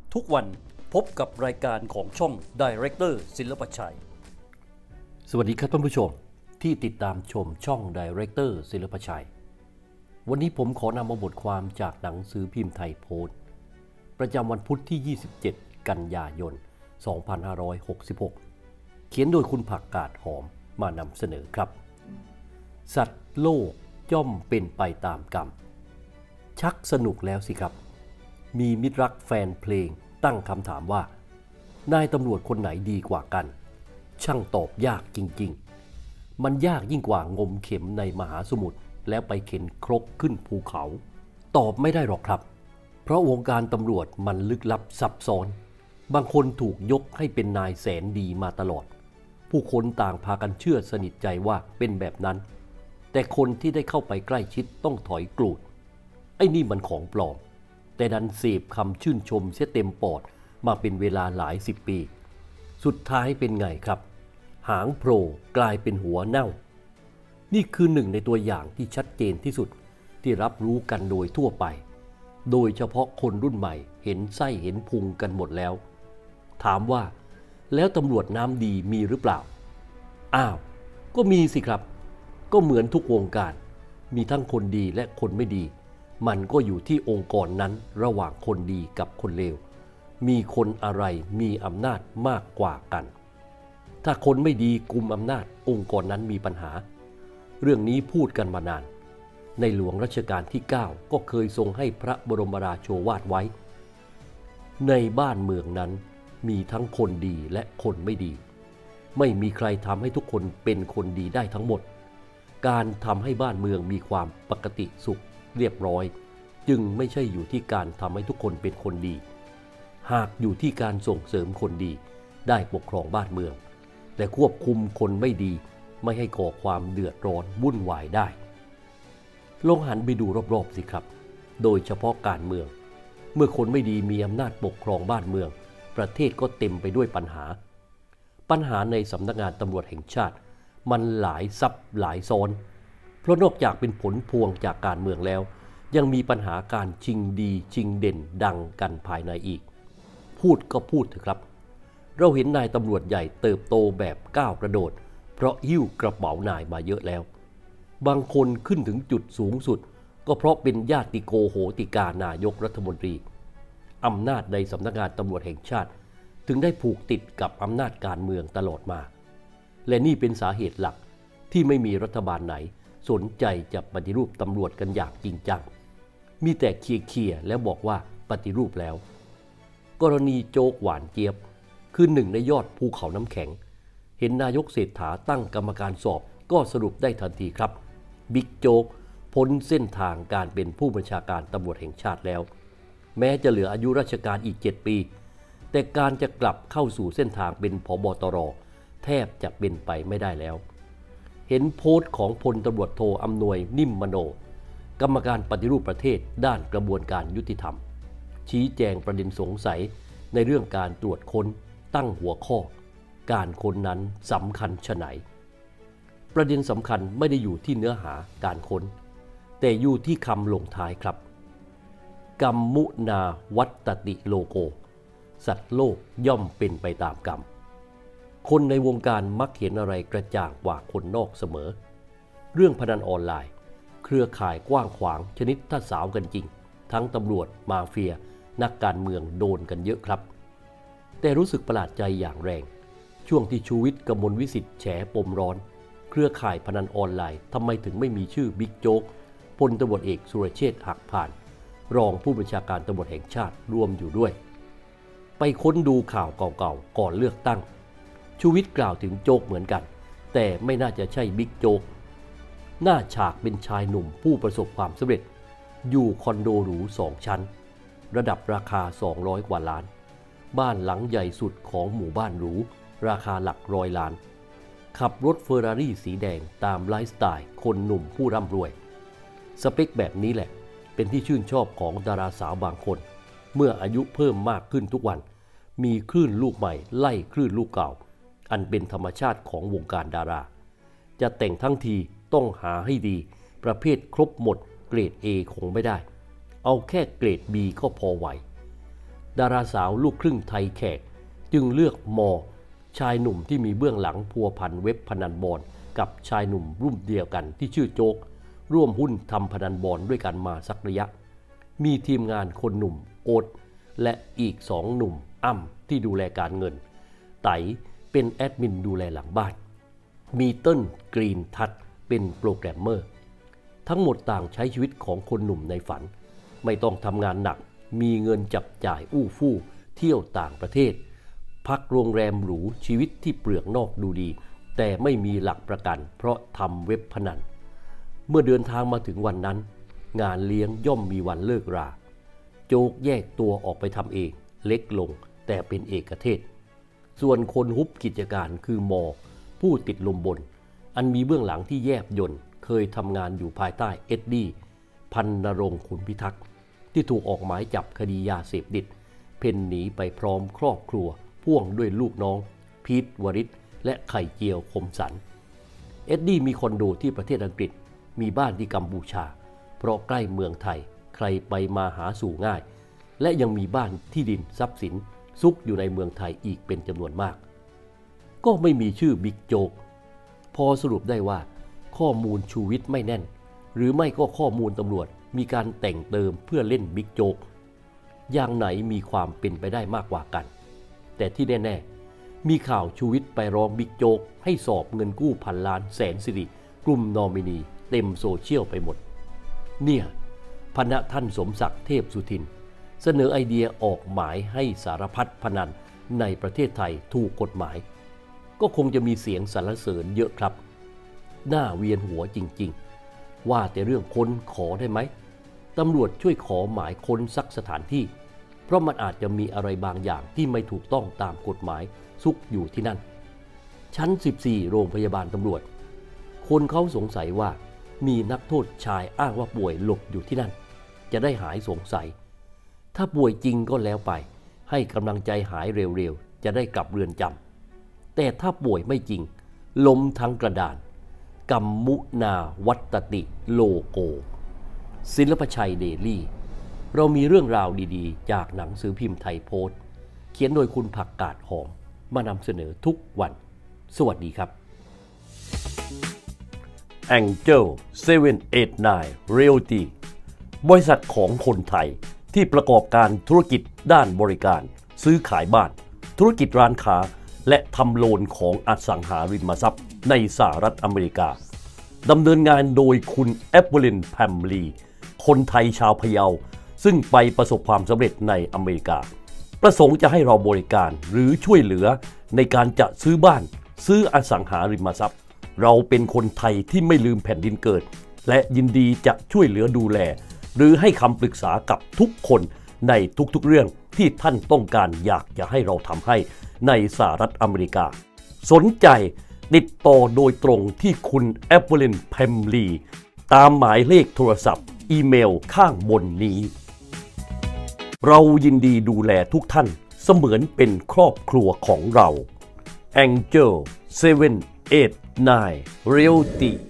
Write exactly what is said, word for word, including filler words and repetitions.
ทุกวันพบกับรายการของช่อง Director ศิลปชัยสวัสดีครับท่านผู้ชมที่ติดตามชมช่อง Director ศิลปชัยวันนี้ผมขอนำมาบทความจากหนังสือพิมพ์ไทยโพสต์ประจำวันพุธที่ยี่สิบเจ็ดกันยายนสองพันห้าร้อยหกสิบหกเขียนโดยคุณผักกาดหอมมานำเสนอครับสัตว์โลกย่อมเป็นไปตามกรรมชักสนุกแล้วสิครับมีมิตรรักแฟนเพลงตั้งคำถามว่านายตำรวจคนไหนดีกว่ากันช่างตอบยากจริงๆมันยากยิ่งกว่างมเข็มในมหาสมุทรแล้วไปเข็นครกขึ้นภูเขาตอบไม่ได้หรอกครับเพราะวงการตำรวจมันลึกลับซับซ้อนบางคนถูกยกให้เป็นนายแสนดีมาตลอดผู้คนต่างพากันเชื่อสนิทใจว่าเป็นแบบนั้นแต่คนที่ได้เข้าไปใกล้ชิดต้องถอยกรูดไอ้นี่มันของปลอมแต่ดันเสพคำชื่นชมเสียเต็มปอดมาเป็นเวลาหลายสิบปีสุดท้ายเป็นไงครับหางโผล่กลายเป็นหัวเน่านี่คือหนึ่งในตัวอย่างที่ชัดเจนที่สุดที่รับรู้กันโดยทั่วไปโดยเฉพาะคนรุ่นใหม่เห็นไส้เห็นพุงกันหมดแล้วถามว่าแล้วตำรวจน้ำดีมีหรือเปล่าอ้าวก็มีสิครับก็เหมือนทุกวงการมีทั้งคนดีและคนไม่ดีมันก็อยู่ที่องค์กรนั้นระหว่างคนดีกับคนเลวมีคนอะไรมีอำนาจมากกว่ากันถ้าคนไม่ดีกุมอำนาจองค์กรนั้นมีปัญหาเรื่องนี้พูดกันมานานในหลวงรัชกาลที่เก้าก็เคยทรงให้พระบรมราโชวาทไว้ในบ้านเมืองนั้นมีทั้งคนดีและคนไม่ดีไม่มีใครทำให้ทุกคนเป็นคนดีได้ทั้งหมดการทำให้บ้านเมืองมีความปกติสุขเรียบร้อยจึงไม่ใช่อยู่ที่การทำให้ทุกคนเป็นคนดีหากอยู่ที่การส่งเสริมคนดีได้ปกครองบ้านเมืองแต่ควบคุมคนไม่ดีไม่ให้ก่อความเดือดร้อนวุ่นวายได้ลองหันไปดูรอบๆสิครับโดยเฉพาะการเมืองเมื่อคนไม่ดีมีอำนาจปกครองบ้านเมืองประเทศก็เต็มไปด้วยปัญหาปัญหาในสำนักงานตำรวจแห่งชาติมันหลายซับหลายซ้อนเพราะนอกจากเป็นผลพวงจากการเมืองแล้วยังมีปัญหาการชิงดีชิงเด่นดังกันภายในอีกพูดก็พูดเถอะครับเราเห็นนายตำรวจใหญ่เติบโตแบบก้าวกระโดดเพราะหิ้วกระเป๋านายมาเยอะแล้วบางคนขึ้นถึงจุดสูงสุดก็เพราะเป็นญาติโกโหติกานายกรัฐมนตรีอำนาจในสำนักงานตำรวจแห่งชาติถึงได้ผูกติดกับอำนาจการเมืองตลอดมาและนี่เป็นสาเหตุหลักที่ไม่มีรัฐบาลไหนสนใจจะปฏิรูปตำรวจกันอย่างจริงจังมีแต่เคลียร์ๆแล้วบอกว่าปฏิรูปแล้วกรณีโจ๊กหวานเจี๊ยบคือหนึ่งในยอดภูเขาน้ำแข็งเห็นนายกเศรษฐาตั้งกรรมการสอบก็สรุปได้ทันทีครับบิ๊กโจ๊กพ้นเส้นทางการเป็นผู้บัญชาการตำรวจแห่งชาติแล้วแม้จะเหลืออายุราชการอีกเจ็ดปีแต่การจะกลับเข้าสู่เส้นทางเป็นผบ.ตร.แทบจะเป็นไปไม่ได้แล้วเห็นโพสต์ของพลตำรวจโทอำนวยนิ่มมโนกรรมการปฏิรูปประเทศด้านกระบวนการยุติธรรมชี้แจงประเด็นสงสัยในเรื่องการตรวจค้นตั้งหัวข้อการค้นนั้นสำคัญไฉนประเด็นสำคัญไม่ได้อยู่ที่เนื้อหาการค้นแต่อยู่ที่คำลงท้ายครับกัมมุนาวัตติโลโกสัตว์โลกย่อมเป็นไปตามกรรมคนในวงการมักเห็นอะไรกระจ่างกว่าคนนอกเสมอเรื่องพนันออนไลน์เครือข่ายกว้างขวางชนิดถ้าสาวกันจริงทั้งตำรวจมาเฟียนักการเมืองโดนกันเยอะครับแต่รู้สึกประหลาดใจอย่างแรงช่วงที่ชูวิทย์กมลวิสิทธิ์แฉปมร้อนเครือข่ายพนันออนไลน์ทำไมถึงไม่มีชื่อบิ๊กโจ๊กพลตำรวจเอกสุรเชษฐ์หักพานรองผู้บัญชาการตำรวจแห่งชาติรวมอยู่ด้วยไปค้นดูข่าวเก่าๆก่อนเลือกตั้งชูวิทย์กล่าวถึงโจ๊กเหมือนกันแต่ไม่น่าจะใช่บิ๊กโจ๊กหน้าฉากเป็นชายหนุ่มผู้ประสบความสำเร็จอยู่คอนโดหรูสองชั้นระดับราคาสองร้อยกว่าล้านบ้านหลังใหญ่สุดของหมู่บ้านหรูราคาหลักร้อยล้านขับรถเฟอร์รารี่สีแดงตามไลฟ์สไตล์คนหนุ่มผู้ร่ำรวยสเปคแบบนี้แหละเป็นที่ชื่นชอบของดาราสาวบางคนเมื่ออายุเพิ่มมากขึ้นทุกวันมีคลื่นลูกใหม่ไล่คลื่นลูกเก่าอันเป็นธรรมชาติของวงการดาราจะแต่งทั้งทีต้องหาให้ดีประเภทครบหมดเกรด A คงไม่ได้เอาแค่เกรด B ก็พอไหวดาราสาวลูกครึ่งไทยแขกจึงเลือกมอชายหนุ่มที่มีเบื้องหลังพัวพันเว็บพนันบอลกับชายหนุ่มรุ่นเดียวกันที่ชื่อโจ๊กร่วมหุ้นทำพนันบอลด้วยกันมาสักระยะมีทีมงานคนหนุ่มโอ๊ตและอีกสองหนุ่มอ้ำที่ดูแลการเงินไตเป็นแอดมินดูแลหลังบ้านมีเติ้ลกรีนทัศน์เป็นโปรแกรมเมอร์ทั้งหมดต่างใช้ชีวิตของคนหนุ่มในฝันไม่ต้องทำงานหนักมีเงินจับจ่ายอู้ฟู่เที่ยวต่างประเทศพักโรงแรมหรูชีวิตที่เปลือกนอกดูดีแต่ไม่มีหลักประกันเพราะทำเว็บพนันเมื่อเดินทางมาถึงวันนั้นงานเลี้ยงย่อมมีวันเลิกราโจ๊กแยกตัวออกไปทำเองเล็กลงแต่เป็นเอกเทศส่วนคนฮุบกิจการคือมอผู้ติดลมบนอันมีเบื้องหลังที่แยบยลเคยทำงานอยู่ภายใต้เอ็ดดี้พันนรงค์ขุนพิทักษ์ที่ถูกออกหมายจับคดียาเสพติดเพ่นหนีไปพร้อมครอบครัวพ่วงด้วยลูกน้องพีทวริศและไข่เจียวคมสันเอ็ดดี้มีคอนโดที่ประเทศอังกฤษมีบ้านที่กัมพูชาเพราะใกล้เมืองไทยใครไปมาหาสู่ง่ายและยังมีบ้านที่ดินทรัพย์สินซุกอยู่ในเมืองไทยอีกเป็นจำนวนมากก็ไม่มีชื่อบิ๊กโจ๊กพอสรุปได้ว่าข้อมูลชูวิทย์ไม่แน่นหรือไม่ก็ข้อมูลตำรวจมีการแต่งเติมเพื่อเล่นบิ๊กโจ๊กอย่างไหนมีความเป็นไปได้มากกว่ากันแต่ที่แน่ๆมีข่าวชูวิทย์ไปร้องบิ๊กโจ๊กให้สอบเงินกู้พันล้านแสนสิริกลุ่มนอมินีเต็มโซเชียลไปหมดเนี่ยพณะท่านสมศักดิ์เทพสุทินเสนอไอเดียออกหมายให้สารพัดพนันในประเทศไทยถูกกฎหมายก็คงจะมีเสียงสรรเสริญเยอะครับหน้าเวียนหัวจริงๆว่าแต่เรื่องค้นขอได้ไหมตำรวจช่วยขอหมายค้นสักสถานที่เพราะมันอาจจะมีอะไรบางอย่างที่ไม่ถูกต้องตามกฎหมายซุกอยู่ที่นั่นชั้นสิบสี่โรงพยาบาลตำรวจคนเขาสงสัยว่ามีนักโทษชายอ้างว่าป่วยหลบอยู่ที่นั่นจะได้หายสงสัยถ้าป่วยจริงก็แล้วไปให้กำลังใจหายเร็วๆจะได้กลับเรือนจำแต่ถ้าป่วยไม่จริงล้มทั้งกระดานกัมมุนาวัตติโลโกศิลปชัยเดลี่เรามีเรื่องราวดีๆจากหนังสือพิมพ์ไทยโพสต์เขียนโดยคุณผักกาดหอมมานำเสนอทุกวันสวัสดีครับ Angel เซเว่น เอท ไนน์ Realty บริษัทของคนไทยที่ประกอบการธุรกิจด้านบริการซื้อขายบ้านธุรกิจร้านค้าและทำโลนของอสังหาริมทรัพย์ในสหรัฐอเมริกาดำเนินงานโดยคุณแอปเปิลแพมลีคนไทยชาวพะเยาซึ่งไปประสบความสำเร็จในอเมริกาประสงค์จะให้เราบริการหรือช่วยเหลือในการจะซื้อบ้านซื้ออสังหาริมทรัพย์เราเป็นคนไทยที่ไม่ลืมแผ่นดินเกิดและยินดีจะช่วยเหลือดูแลหรือให้คำปรึกษากับทุกคนในทุกๆเรื่องที่ท่านต้องการอยากจะให้เราทำให้ในสหรัฐอเมริกาสนใจติดต่อโดยตรงที่คุณแอปเปิลแพมลีตามหมายเลขโทรศัพท์อีเมลข้างบนนี้เรายินดีดูแลทุกท่านเสมือนเป็นครอบครัวของเรา Angel เซเว่น เอท ไนน์ Realty